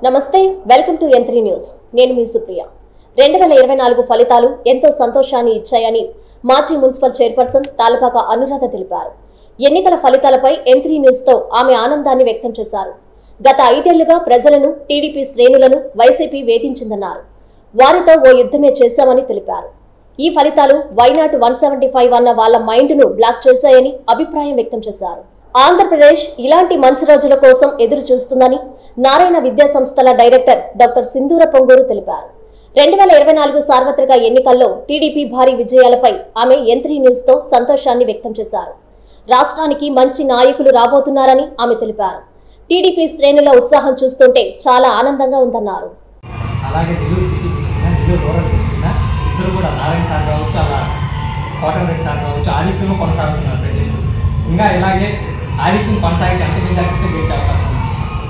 నమస్తే, welcome to N3 news. నేను మీ సుప్రియ. 2024 ఫలితాలు ఎంతో సంతోషాన్ని ఇచ్చాయని మాజీ మున్సిపల్ చైర్పర్సన్ తాలపాక అనురాధ తెలిపారు. ఎన్నికల ఫలితాలపై N3 న్యూస్ తో ఆమె ఆనందాన్ని వ్యక్తం చేశారు. గత 5 ఏళ్లుగా ప్రజలను, టీడీపీ శ్రేణులను వైసీపీ వేధించిందన్నారు. వారితో ఓ యుద్ధమే చేశామని తెలిపారు. ఈ ఫలితాలు వైనాట్ 175 అన్న వాళ్ళ మైండ్ను బ్లాక్ చేశాయని అభిప్రాయం వ్యక్తం చేశారు. ఆంధ్రప్రదేశ్ ఇలాంటి మంచి రోజుల కోసం ఎదురు చూస్తుందని నారాయణ విద్యా సంస్థల డైరెక్టర్ డాక్టర్ సింధూర పొంగూరు తెలిపారు. 2024 సార్వత్రిక ఎన్నికల్లో టీడీపీ భారీ విజయాలపై ఆమె N3 న్యూస్ తో సంతోషాన్ని వ్యక్తం చేశారు. రాష్ట్రానికి మంచి నాయకులు రాబోతున్నారని ఆమె తెలిపారు. టీడీపీ శ్రేణుల ఉత్సాహం చూస్తుంటే చాలా ఆనందంగా ఉందన్నారు. అలాగే నెల్లూరు సిటీ తీసుకున్నా, నెల్లూరు రూరల్ తీసుకున్నా, ఇద్దరు కూడా నారాయణ సార్ కావచ్చు, అలా కోటమిరెడ్డి సార్ కావచ్చు, ఆధిక్యంలో కొనసాగుతున్నారు ప్రజలు. ఇంకా ఇలాగే ఆధిక్యం కొనసాగితే ఎంత మెజార్టీతో గెలిచే అవకాశం ఉంది.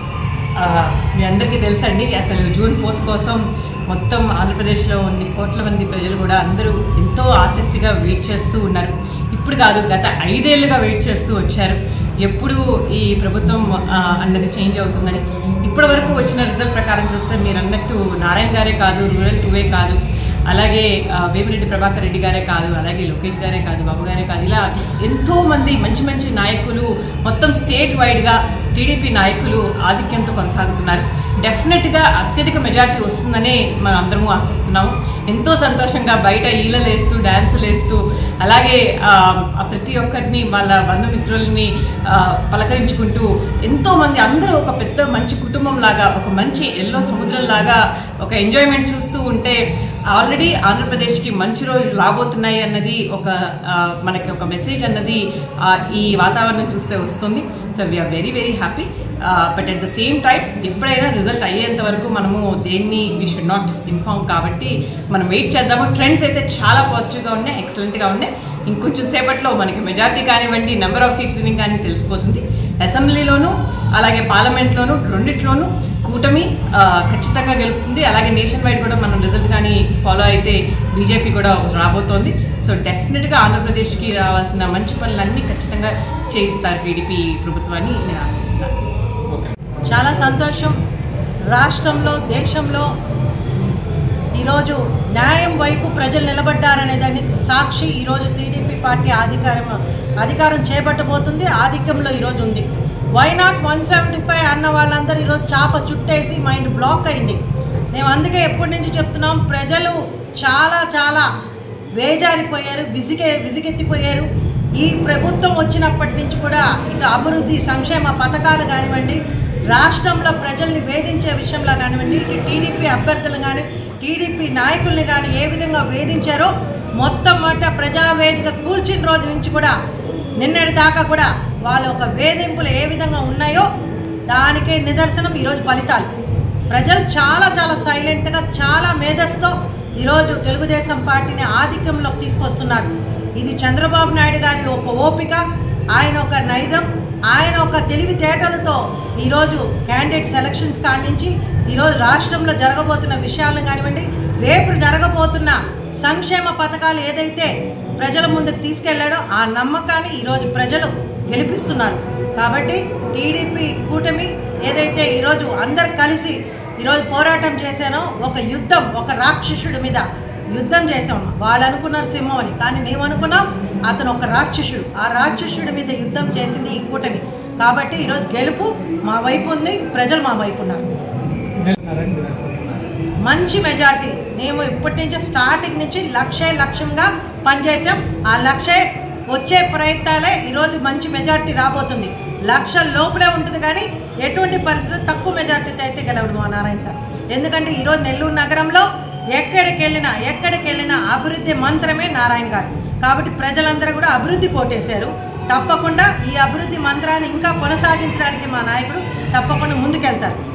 మీ అందరికీ తెలుసండి, అసలు జూన్ 4 కోసం మొత్తం ఆంధ్రప్రదేశ్లో ఉన్న కోట్ల మంది ప్రజలు కూడా అందరూ ఎంతో ఆసక్తిగా వెయిట్ చేస్తూ ఉన్నారు. ఇప్పుడు కాదు, గత 5 ఏళ్లుగా వెయిట్ చేస్తూ వచ్చారు ఎప్పుడు ఈ ప్రభుత్వం అన్నది చేంజ్ అవుతుందని. ఇప్పటి వరకు వచ్చిన రిజల్ట్ ప్రకారం చూస్తే మీరు అన్నట్టు నారాయణ గారే కాదు, రూరల్ 2 కాదు, అలాగే వేమిరెడ్డి ప్రభాకర్ రెడ్డి గారే కాదు, అలాగే లోకేష్ గారే కాదు, బాబు గారే కాదు, ఇలా ఎంతోమంది మంచి మంచి నాయకులు మొత్తం స్టేట్ వైడ్గా టీడీపీ నాయకులు ఆధిక్యంతో కొనసాగుతున్నారు. డెఫినెట్గా అత్యధిక మెజార్టీ వస్తుందనే మనం అందరము ఆశిస్తున్నాము. ఎంతో సంతోషంగా బయట ఈలలు వేస్తూ, డ్యాన్సులు వేస్తూ, అలాగే ప్రతి ఒక్కరిని వాళ్ళ బంధుమిత్రుల్ని పలకరించుకుంటూ ఎంతోమంది అందరూ ఒక పెద్ద మంచి కుటుంబం లాగా, ఒక మంచి ఎల్లో సముద్రం లాగా ఒక ఎంజాయ్మెంట్ చూస్తూ ఉంటే ఆల్రెడీ ఆంధ్రప్రదేశ్కి మంచి రోజులు రాబోతున్నాయి అన్నది మనకి ఒక మెసేజ్ అన్నది ఈ వాతావరణం చూస్తే వస్తుంది. So we are very very happy. But at the same time ఎప్పుడైనా రిజల్ట్ అయ్యేంత వరకు మనము దేన్ని వీ షుడ్ నాట్ ఇన్ఫార్మ్, కాబట్టి మనం వెయిట్ చేద్దాము. ట్రెండ్స్ అయితే చాలా పాజిటివ్గా ఉన్నాయి, ఎక్సలెంట్గా ఉన్నాయి. ఇంకొంచెం సేపట్లో మనకి మెజార్టీ కానివ్వండి, నెంబర్ ఆఫ్ సీట్స్ విన్నింగ్ కానీ తెలిసిపోతుంది. అసెంబ్లీలోనూ అలాగే పార్లమెంట్లోనూ రెండిట్లోనూ కూటమి ఖచ్చితంగా గెలుస్తుంది. అలాగే నేషన్ వైడ్ కూడా మనం రిజల్ట్ కానీ ఫాలో అయితే బీజేపీ కూడా రాబోతోంది. సో డెఫినెట్గా ఆంధ్రప్రదేశ్కి రావాల్సిన మంచి పనులన్నీ ఖచ్చితంగా చేయిస్తారు టీడీపీ ప్రభుత్వాన్ని నేను ఆశిస్తున్నాను. చాలా సంతోషం. రాష్ట్రంలో, దేశంలో ఈరోజు న్యాయం వైపు ప్రజలు నిలబడ్డారనే దానికి సాక్షి ఈరోజు టీడీపీ పార్టీ అధికారం చేపట్టబోతుంది. ఆధిక్యంలో ఈరోజు ఉంది. వైనాట్ 175 అన్న వాళ్ళందరూ ఈరోజు చాప చుట్టేసి మైండ్ బ్లాక్ అయింది. మేము అందుకే ఎప్పటి నుంచి చెప్తున్నాం, ప్రజలు చాలా చాలా వేజారిపోయారు, విసిగెత్తిపోయారు. ఈ ప్రభుత్వం వచ్చినప్పటి నుంచి కూడా ఇటు అభివృద్ధి, సంక్షేమ పథకాలు కానివ్వండి, రాష్ట్రంలో ప్రజల్ని వేధించే విషయంలో కానివ్వండి, ఇటు టీడీపీ అభ్యర్థులు కానీ, టీడీపీ నాయకుల్ని కానీ ఏ విధంగా వేధించారో మొత్తం ప్రజావేదిక కూల్చిన రోజు నుంచి కూడా నిన్నటి దాకా కూడా వాళ్ళ ఒక వేధింపులు ఏ విధంగా ఉన్నాయో దానికే నిదర్శనం ఈరోజు ఫలితాలు. ప్రజలు చాలా చాలా సైలెంట్గా, చాలా మేధస్తో ఈరోజు తెలుగుదేశం పార్టీని ఆధిక్యంలోకి తీసుకొస్తున్నారు. ఇది చంద్రబాబు నాయుడు గారి ఒక ఓపిక, ఆయన ఒక నైజం, ఆయన ఒక తెలివితేటలతో ఈరోజు క్యాండిడేట్ సెలక్షన్స్ కానించి ఈరోజు రాష్ట్రంలో జరగబోతున్న విషయాలను కానివ్వండి, రేపు జరగబోతున్న సంక్షేమ పథకాలు ఏదైతే ప్రజల ముందుకు తీసుకెళ్లాడో ఆ నమ్మకాన్ని ఈరోజు ప్రజలు గెలిపిస్తున్నారు. కాబట్టి టీడీపీ కూటమి ఏదైతే ఈరోజు అందరు కలిసి ఈరోజు పోరాటం చేశానో, ఒక యుద్ధం, ఒక రాక్షసుడి మీద యుద్ధం చేసాం. వాళ్ళు అనుకున్నారు సింహం అని, కానీ మేము అనుకున్నాం అతను ఒక రాక్షసుడు. ఆ రాక్షసుడి మీద యుద్ధం చేసింది ఈ కూటమి. కాబట్టి ఈరోజు గెలుపు మా వైపు ఉంది, ప్రజలు మా వైపు ఉన్నారు. మంచి మెజార్టీ. మేము ఇప్పటి నుంచి స్టార్టింగ్ నుంచి లక్ష్యంగా పనిచేసాం. ఆ లక్ష్య వచ్చే ప్రయత్నాలే ఈరోజు మంచి మెజార్టీ రాబోతుంది. 1,00,000 లోపలే ఉంటుంది, కానీ ఎటువంటి పరిస్థితి తక్కువ మెజార్టీతో అయితే గెలవడు మా నారాయణ సార్. ఎందుకంటే ఈరోజు నెల్లూరు నగరంలో ఎక్కడికి వెళ్ళినా అభివృద్ధి మంత్రమే నారాయణ గారు. కాబట్టి ప్రజలందరూ కూడా అభివృద్ధి కోటేశారు. తప్పకుండా ఈ అభివృద్ధి మంత్రాన్ని ఇంకా కొనసాగించడానికి మా నాయకుడు తప్పకుండా ముందుకెళ్తారు.